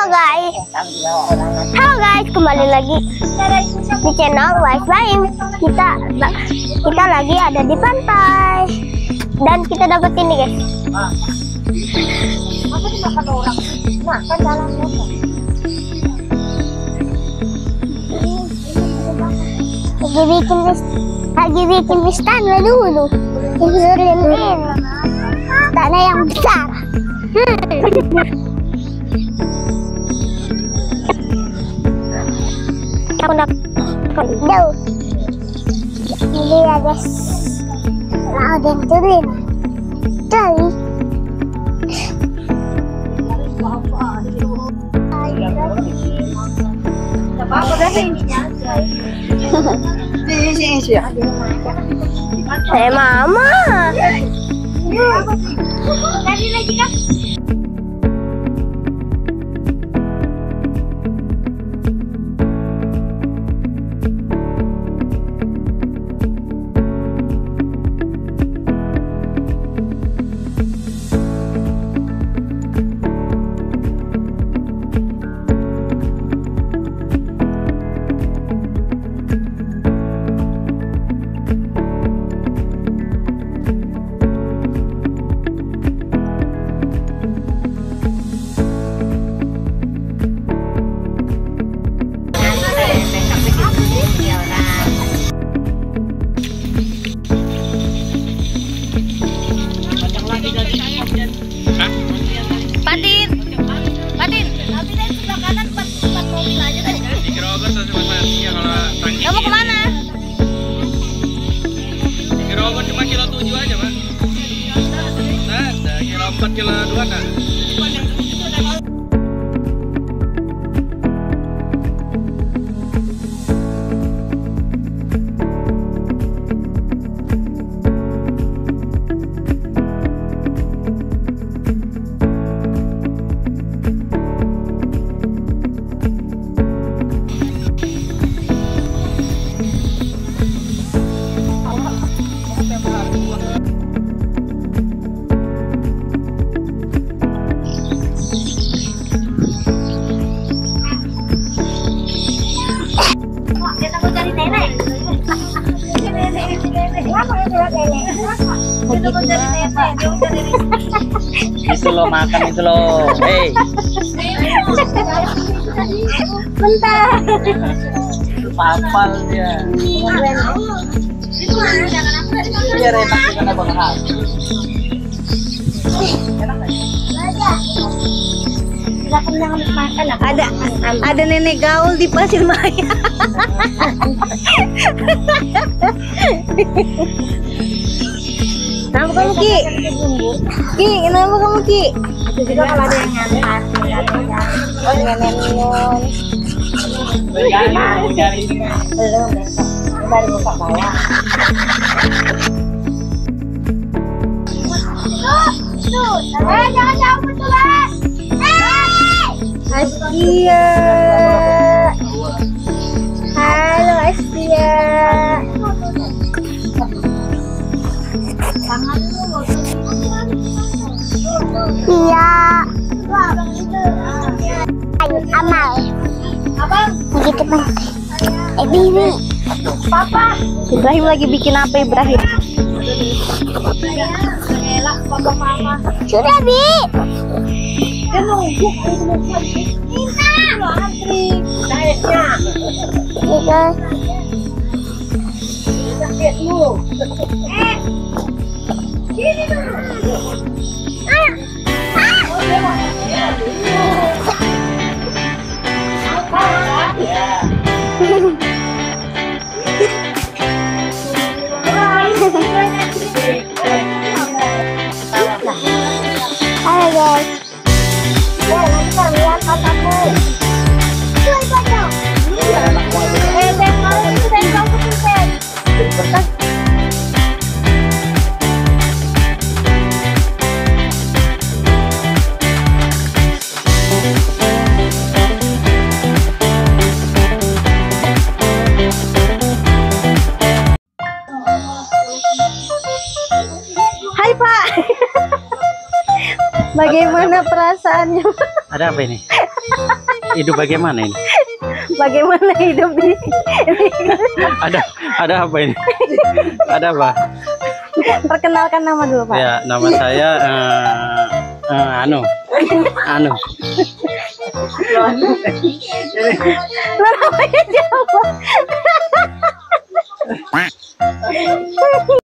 guys. Halo guys, kembali lagi di channel Wise Baim. Kita lagi ada di pantai dan kita dapat ini guys. Apa dimakan orang? Makan dalamnya. Lagi bikin istana dulu. Ini tanah yang besar. Aku nak jauh. Ini ya guys. Mau dan turun. Tadi. Apa dah ininya? Ini Saya mama. Tadi lagi kan? Patin. Tapi dari sebelah kanan empat mobil aja tadi. Di Gerogos sama ya kalau tangki. Kamu kemana? Di Gerogos cuma kilo 7 aja, Pak. Nah, ada kilo 4, kilo 2 nah. Itu lo makan itu lo. Hei. Bentar. Papal dia. Biar enak dengan abang hal. Ada nenek gaul di Pasir Maya. Kenapa kamu Ki? Ki, kenapa kamu Ki? Itu juga kalau ada yang ngantar. Oh, nenek minum. Belum besok. Baru buka bawah. Jangan jauh betulan. Askia. Halo Askia. Iya. Ayo amal. Abang, Begitu kan. Bibi. Papa. Ibrahim lagi bikin apa Ibrahim? Elak papa mama. Sudah Bi. Dia nunggu. Minta. Antri. Sayangnya. Iya. Lihat dulu. Gini dulu. Halo guys. Nanti kalian kotakku. Hai Pak. Bagaimana perasaannya? Ada apa ini? hidup bagaimana ini? Bagaimana hidup di Ada apa ini? Ada apa? Perkenalkan nama dulu, Pak. Ya, nama saya anu. Namanya siapa?